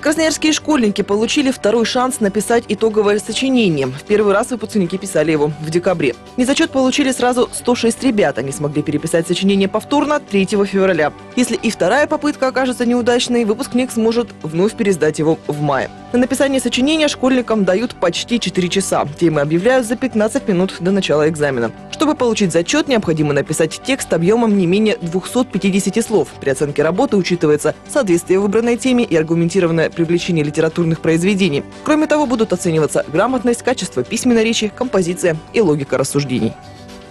Красноярские школьники получили второй шанс написать итоговое сочинение. В первый раз выпускники писали его в декабре. Незачет получили сразу 106 ребят. Они смогли переписать сочинение повторно 3 февраля. Если и вторая попытка окажется неудачной, выпускник сможет вновь пересдать его в мае. На написание сочинения школьникам дают почти 4 часа. Темы объявляют за 15 минут до начала экзамена. Чтобы получить зачет, необходимо написать текст объемом не менее 250 слов. При оценке работы учитывается соответствие выбранной теме и аргументированное привлечение литературных произведений. Кроме того, будут оцениваться грамотность, качество письменной речи, композиция и логика рассуждений.